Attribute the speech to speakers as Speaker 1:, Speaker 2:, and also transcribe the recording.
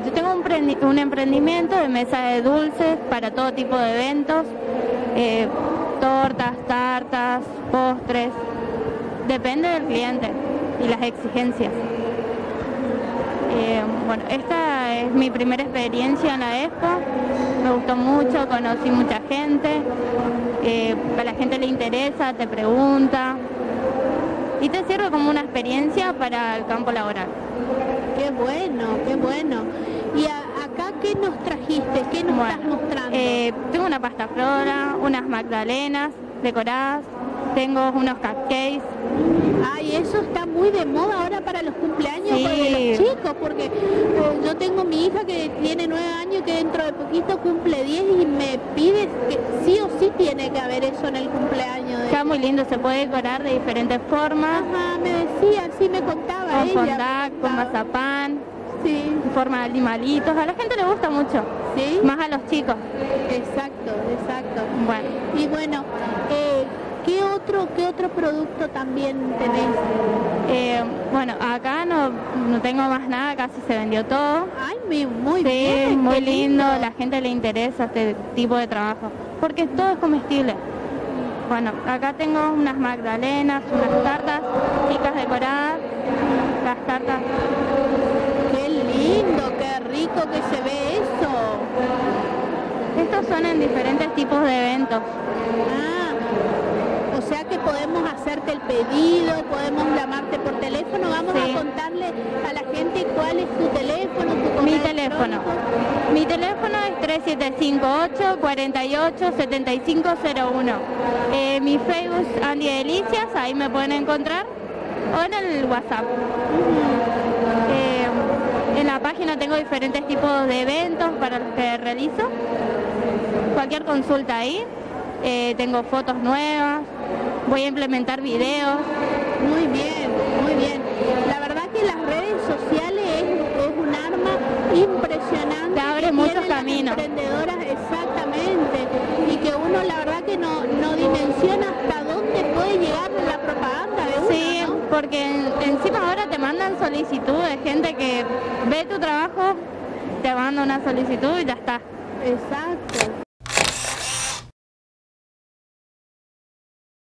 Speaker 1: yo tengo un emprendimiento de mesa de dulces para todo tipo de eventos, tortas, tartas, postres, depende del cliente y las exigencias. Bueno, esta es mi primera experiencia en la expo, me gustó mucho, conocí mucha gente, a la gente le interesa, te pregunta y te sirve como una experiencia para el campo laboral.
Speaker 2: Qué bueno, qué bueno. ¿Y acá qué nos trajiste? ¿Qué nos estás mostrando?
Speaker 1: Tengo una pasta flora, unas magdalenas decoradas, tengo unos cupcakes.
Speaker 2: Ay, eso está muy de moda ahora para los cumpleaños
Speaker 1: Sí.
Speaker 2: de los chicos, porque yo tengo mi hija que tiene 9 años que dentro de poquito cumple 10 y me pide que sí o sí tiene que haber eso en el cumpleaños.
Speaker 1: Está muy lindo, se puede decorar de diferentes formas.
Speaker 2: Ajá, me decía, sí me contaba
Speaker 1: Con
Speaker 2: ella.
Speaker 1: fondant, con mazapán,
Speaker 2: Sí,
Speaker 1: en forma de animalitos. A la gente le gusta mucho,
Speaker 2: sí.
Speaker 1: más a los chicos.
Speaker 2: Exacto, exacto.
Speaker 1: Bueno,
Speaker 2: Y bueno, ¿qué otro producto también tenés?
Speaker 1: bueno, acá no tengo más nada, casi se vendió todo.
Speaker 2: Ay, muy
Speaker 1: Sí,
Speaker 2: bien.
Speaker 1: muy
Speaker 2: qué
Speaker 1: lindo, la gente le interesa este tipo de trabajo, porque todo es comestible. Bueno, acá tengo unas magdalenas, unas tartas, chicas decoradas, las tartas.
Speaker 2: Qué lindo, qué rico que se ve eso.
Speaker 1: Estos son en diferentes tipos de eventos.
Speaker 2: O sea que podemos hacerte el pedido, podemos llamarte por teléfono. Vamos
Speaker 1: Sí.
Speaker 2: a contarle a la gente cuál es tu teléfono, tu correo
Speaker 1: Mi teléfono.
Speaker 2: electrónico.
Speaker 1: Mi teléfono es 3758 48 7501. Mi Facebook Andy Delicias, ahí me pueden encontrar, o en el WhatsApp. En la página tengo diferentes tipos de eventos para los que realizo. Cualquier consulta ahí. Tengo fotos nuevas, voy a implementar videos.
Speaker 2: Muy bien, muy bien. La verdad que las redes sociales es un arma impresionante.
Speaker 1: Te abre
Speaker 2: que
Speaker 1: muchos
Speaker 2: tienen las
Speaker 1: caminos.
Speaker 2: emprendedoras, exactamente. Y que uno la verdad que no dimensiona hasta dónde puede llegar la propaganda de uno,
Speaker 1: Sí,
Speaker 2: ¿no?
Speaker 1: porque encima ahora te mandan solicitudes, gente que ve tu trabajo, te manda una solicitud y ya está.
Speaker 2: Exacto,